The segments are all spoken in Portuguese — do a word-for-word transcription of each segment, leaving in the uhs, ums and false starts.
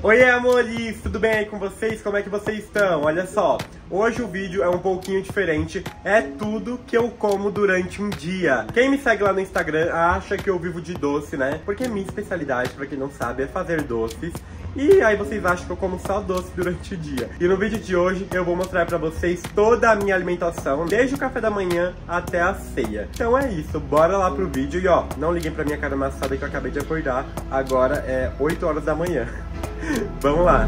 Oi, amores, tudo bem aí com vocês? Como é que vocês estão? Olha só, hoje o vídeo é um pouquinho diferente, é tudo que eu como durante um dia. Quem me segue lá no Instagram acha que eu vivo de doce, né? Porque minha especialidade, pra quem não sabe, é fazer doces. E aí vocês acham que eu como só doce durante o dia. E no vídeo de hoje eu vou mostrar pra vocês toda a minha alimentação, desde o café da manhã até a ceia. Então é isso, bora lá pro vídeo. E ó, não liguem pra minha cara amassada que eu acabei de acordar. Agora é oito horas da manhã. Vamos lá!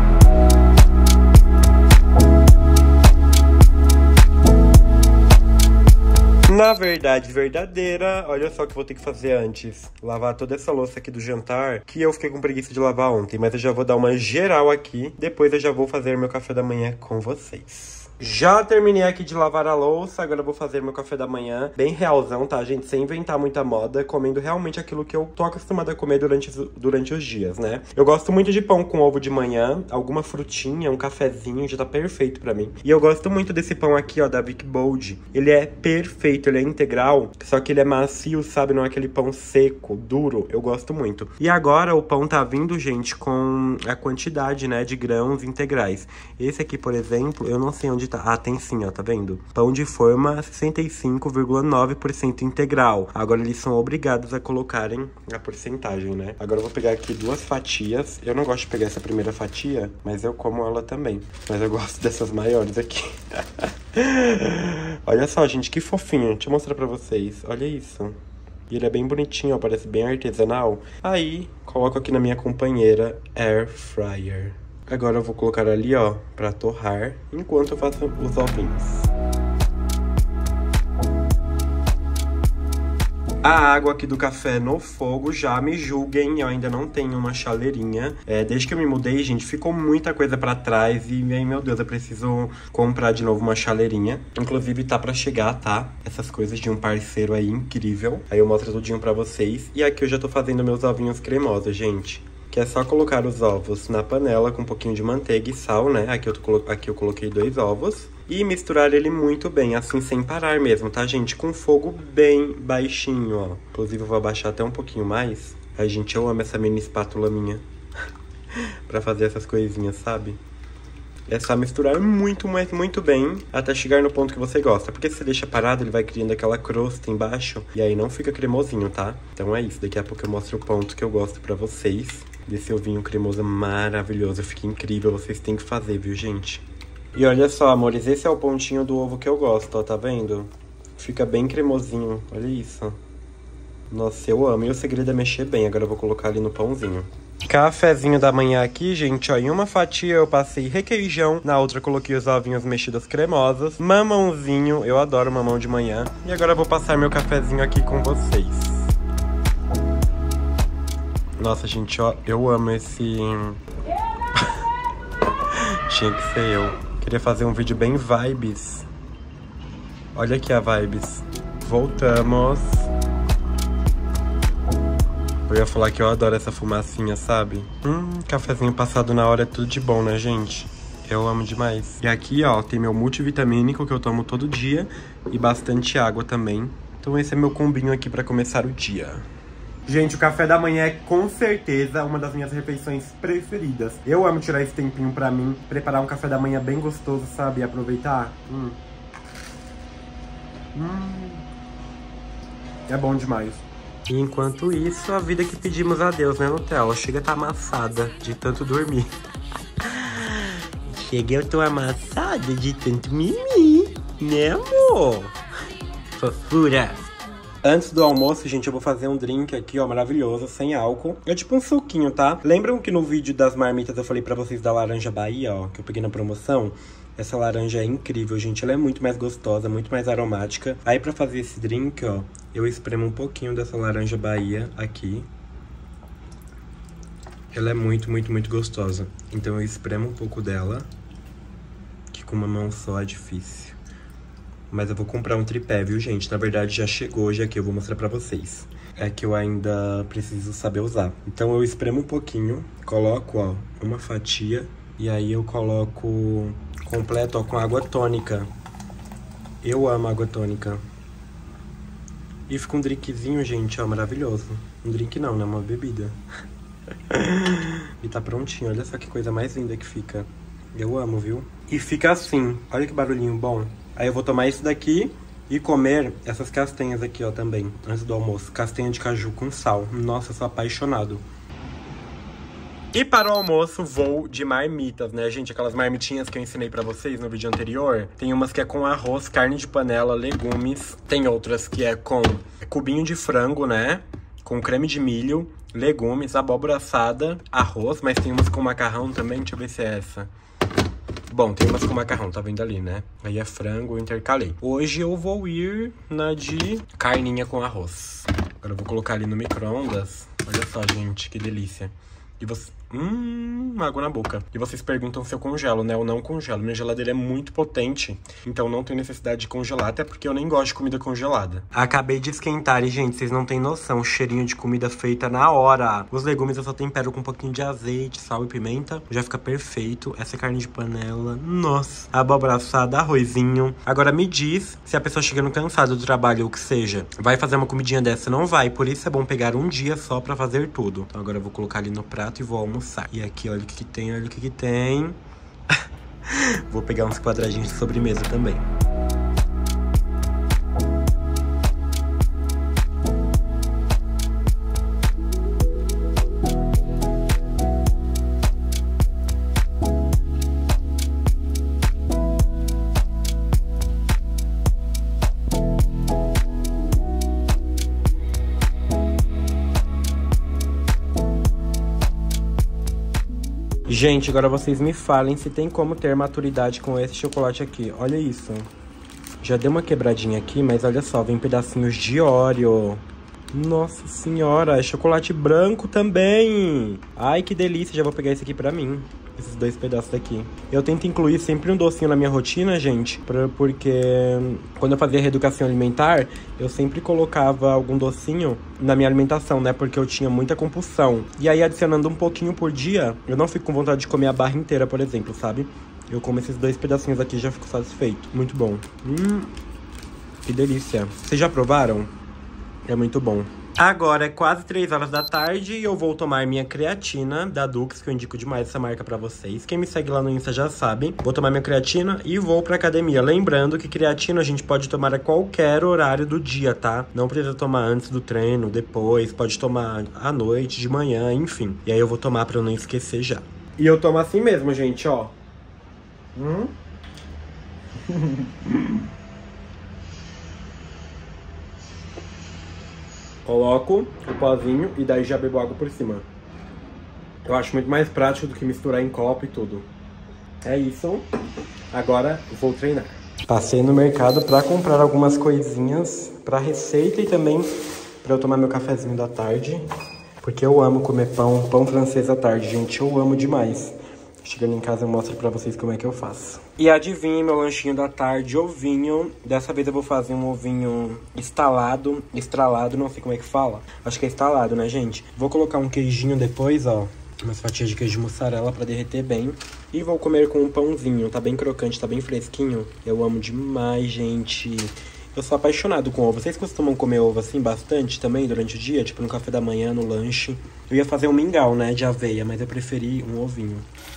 Na verdade verdadeira, olha só o que eu vou ter que fazer antes. Lavar toda essa louça aqui do jantar, que eu fiquei com preguiça de lavar ontem. Mas eu já vou dar uma geral aqui, depois eu já vou fazer meu café da manhã com vocês. Já terminei aqui de lavar a louça, agora eu vou fazer meu café da manhã. Bem realzão, tá, gente? Sem inventar muita moda, comendo realmente aquilo que eu tô acostumada a comer durante, durante os dias, né? Eu gosto muito de pão com ovo de manhã, alguma frutinha, um cafezinho, já tá perfeito pra mim. E eu gosto muito desse pão aqui, ó, da Vic Bold. Ele é perfeito, ele é integral, só que ele é macio, sabe? Não é aquele pão seco, duro. Eu gosto muito. E agora o pão tá vindo, gente, com a quantidade, né, de grãos integrais. Esse aqui, por exemplo, eu não sei onde tá. Ah, tem sim, ó, tá vendo? Pão de forma sessenta e cinco vírgula nove por cento integral. Agora eles são obrigados a colocarem a porcentagem, né? Agora eu vou pegar aqui duas fatias. Eu não gosto de pegar essa primeira fatia, mas eu como ela também. Mas eu gosto dessas maiores aqui. Olha só, gente, que fofinho. Deixa eu mostrar pra vocês. Olha isso. E ele é bem bonitinho, ó, parece bem artesanal. Aí, coloco aqui na minha companheira Air Fryer. Agora eu vou colocar ali, ó, pra torrar, enquanto eu faço os ovinhos. A água aqui do café no fogo, já me julguem, eu ainda não tenho uma chaleirinha. É, desde que eu me mudei, gente, ficou muita coisa pra trás e, aí, meu Deus, eu preciso comprar de novo uma chaleirinha. Inclusive, tá pra chegar, tá? Essas coisas de um parceiro aí incrível. Aí eu mostro tudinho pra vocês. E aqui eu já tô fazendo meus ovinhos cremosos, gente. Que é só colocar os ovos na panela com um pouquinho de manteiga e sal, né? Aqui eu, tô, aqui eu coloquei dois ovos. E misturar ele muito bem, assim, sem parar mesmo, tá, gente? Com fogo bem baixinho, ó. Inclusive eu vou abaixar até um pouquinho mais. Ai, gente, eu amo essa mini espátula minha. Pra fazer essas coisinhas, sabe? É só misturar muito, muito, muito bem até chegar no ponto que você gosta. Porque se você deixa parado, ele vai criando aquela crosta embaixo. E aí não fica cremosinho, tá? Então é isso. Daqui a pouco eu mostro o ponto que eu gosto pra vocês. Desse ovinho cremoso maravilhoso. Fica incrível. Vocês têm que fazer, viu, gente? E olha só, amores. Esse é o pontinho do ovo que eu gosto, ó. Tá vendo? Fica bem cremosinho. Olha isso. Nossa, eu amo. E o segredo é mexer bem. Agora eu vou colocar ali no pãozinho. Cafezinho da manhã aqui, gente, ó, em uma fatia eu passei requeijão, na outra coloquei os ovinhos mexidos cremosos, mamãozinho, eu adoro mamão de manhã, e agora eu vou passar meu cafezinho aqui com vocês. Nossa, gente, ó, eu amo esse... Tinha que ser eu. Queria fazer um vídeo bem vibes. Olha aqui a vibes. Voltamos. Eu ia falar que eu adoro essa fumacinha, sabe? Hum, cafezinho passado na hora é tudo de bom, né, gente? Eu amo demais. E aqui, ó, tem meu multivitamínico que eu tomo todo dia e bastante água também. Então esse é meu combinho aqui pra começar o dia. Gente, o café da manhã é com certeza uma das minhas refeições preferidas. Eu amo tirar esse tempinho pra mim, preparar um café da manhã bem gostoso, sabe? E aproveitar. Hum. Hum. É bom demais. E enquanto isso, a vida que pedimos a Deus, né, Nutella? Chega a tá amassada de tanto dormir. Chega, eu tô amassada de tanto mimir, né, amor? Fofura. Antes do almoço, gente, eu vou fazer um drink aqui, ó, maravilhoso, sem álcool. É tipo um suquinho, tá? Lembram que no vídeo das marmitas eu falei pra vocês da laranja Bahia, ó, que eu peguei na promoção? Essa laranja é incrível, gente. Ela é muito mais gostosa, muito mais aromática. Aí pra fazer esse drink, ó, eu espremo um pouquinho dessa laranja Bahia aqui. Ela é muito, muito, muito gostosa. Então eu espremo um pouco dela, que com uma mão só é difícil. Mas eu vou comprar um tripé, viu, gente? Na verdade já chegou hoje aqui, eu vou mostrar pra vocês. É que eu ainda preciso saber usar. Então eu espremo um pouquinho, coloco, ó, uma fatia. E aí eu coloco completo, ó, com água tônica. Eu amo água tônica. E fica um drinkzinho, gente, ó, maravilhoso. Um drink não, né? Uma bebida. E tá prontinho. Olha só que coisa mais linda que fica. Eu amo, viu? E fica assim. Olha que barulhinho bom. Aí eu vou tomar isso daqui e comer essas castanhas aqui, ó, também. Antes do almoço. Castanha de caju com sal. Nossa, eu sou apaixonado. E para o almoço, vou de marmitas, né, gente? Aquelas marmitinhas que eu ensinei pra vocês no vídeo anterior. Tem umas que é com arroz, carne de panela, legumes. Tem outras que é com cubinho de frango, né? Com creme de milho, legumes, abóbora assada, arroz. Mas tem umas com macarrão também, deixa eu ver se é essa. Bom, tem umas com macarrão, tá vendo ali, né? Aí é frango, eu intercalei. Hoje eu vou ir na de carninha com arroz. Agora eu vou colocar ali no micro-ondas. Olha só, gente, que delícia. E você... Hum, água na boca. E vocês perguntam se eu congelo, né? Eu não congelo. Minha geladeira é muito potente, então não tem necessidade de congelar, até porque eu nem gosto de comida congelada. Acabei de esquentar e, gente, vocês não têm noção. Cheirinho de comida feita na hora. Os legumes eu só tempero com um pouquinho de azeite, sal e pimenta. Já fica perfeito. Essa é carne de panela. Nossa. Abóbora assada, arrozinho. Agora me diz se a pessoa chegando cansada do trabalho ou o que seja, vai fazer uma comidinha dessa? Não vai. Por isso é bom pegar um dia só pra fazer tudo. Então agora eu vou colocar ali no prato e vou almoçar. E aqui, olha o que que tem, olha o que que tem. Vou pegar uns quadradinhos de sobremesa também. Gente, agora vocês me falem se tem como ter maturidade com esse chocolate aqui. Olha isso. Já deu uma quebradinha aqui, mas olha só, vem pedacinhos de Oreo. Nossa senhora, é chocolate branco também. Ai, que delícia, já vou pegar esse aqui pra mim. Esses dois pedaços daqui. Eu tento incluir sempre um docinho na minha rotina, gente, pra, porque quando eu fazia reeducação alimentar, eu sempre colocava algum docinho na minha alimentação, né? Porque eu tinha muita compulsão. E aí, adicionando um pouquinho por dia, eu não fico com vontade de comer a barra inteira, por exemplo, sabe? Eu como esses dois pedacinhos aqui e já fico satisfeito. Muito bom. Hum, que delícia. Vocês já provaram? É muito bom. Agora é quase três horas da tarde e eu vou tomar minha creatina da Dux, que eu indico demais essa marca pra vocês. Quem me segue lá no Insta já sabe. Vou tomar minha creatina e vou pra academia. Lembrando que creatina a gente pode tomar a qualquer horário do dia, tá? Não precisa tomar antes do treino, depois. Pode tomar à noite, de manhã, enfim. E aí eu vou tomar pra eu não esquecer já. E eu tomo assim mesmo, gente, ó. Hum? Coloco o pozinho e daí já bebo água por cima. Eu acho muito mais prático do que misturar em copo e tudo. É isso. Agora vou treinar. Passei no mercado pra comprar algumas coisinhas pra receita e também pra eu tomar meu cafezinho da tarde. Porque eu amo comer pão, pão francês à tarde, gente. Eu amo demais. Chegando em casa eu mostro pra vocês como é que eu faço. E adivinha meu lanchinho da tarde, ovinho. Dessa vez eu vou fazer um ovinho estalado, estralado, não sei como é que fala. Acho que é estalado, né, gente? Vou colocar um queijinho depois, ó. Umas fatias de queijo mussarela pra derreter bem. E vou comer com um pãozinho, tá bem crocante, tá bem fresquinho. Eu amo demais, gente. Eu sou apaixonado com ovo. Vocês costumam comer ovo assim bastante também durante o dia? Tipo no café da manhã, no lanche. Eu ia fazer um mingau, né, de aveia, mas eu preferi um ovinho.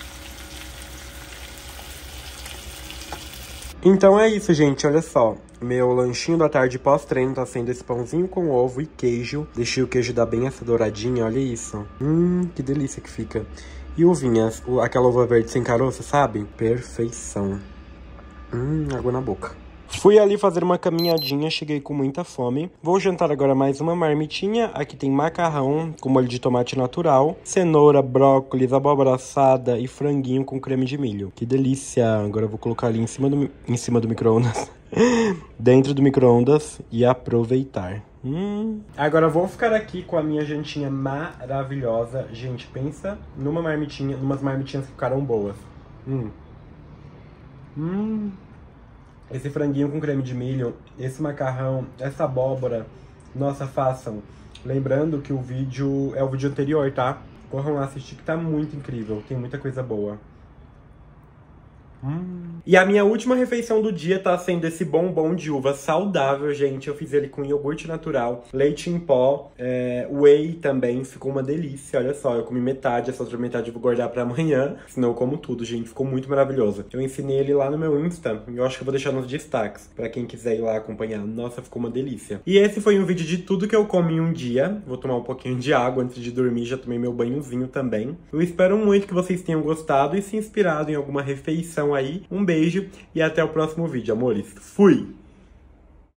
Então é isso, gente, olha só. Meu lanchinho da tarde pós-treino tá sendo esse pãozinho com ovo e queijo. Deixei o queijo dar bem essa douradinha, olha isso. Hum, que delícia que fica. E uvinhas, aquela uva verde sem caroço, sabe? Perfeição. Hum, água na boca. Fui ali fazer uma caminhadinha, cheguei com muita fome. Vou jantar agora mais uma marmitinha. Aqui tem macarrão com molho de tomate natural, cenoura, brócolis, abóbora assada e franguinho com creme de milho. Que delícia! Agora eu vou colocar ali em cima do, em cima do micro-ondas. Dentro do micro-ondas e aproveitar. Hum. Agora eu vou ficar aqui com a minha jantinha maravilhosa. Gente, pensa numa marmitinha, numas marmitinhas que ficaram boas. Hum. Hum. Esse franguinho com creme de milho, esse macarrão, essa abóbora, nossa, façam. Lembrando que o vídeo é o vídeo anterior, tá? Corram lá assistir que tá muito incrível, tem muita coisa boa. Hum. E a minha última refeição do dia tá sendo esse bombom de uva saudável, gente. Eu fiz ele com iogurte natural, leite em pó, é, whey também. Ficou uma delícia, olha só. Eu comi metade, essa outra metade eu vou guardar pra amanhã. Senão eu como tudo, gente. Ficou muito maravilhoso. Eu ensinei ele lá no meu Insta. E eu acho que eu vou deixar nos destaques pra quem quiser ir lá acompanhar. Nossa, ficou uma delícia. E esse foi um vídeo de tudo que eu comi em um dia. Vou tomar um pouquinho de água antes de dormir. Já tomei meu banhozinho também. Eu espero muito que vocês tenham gostado e se inspirado em alguma refeição aí. Um beijo e até o próximo vídeo, amores. Fui!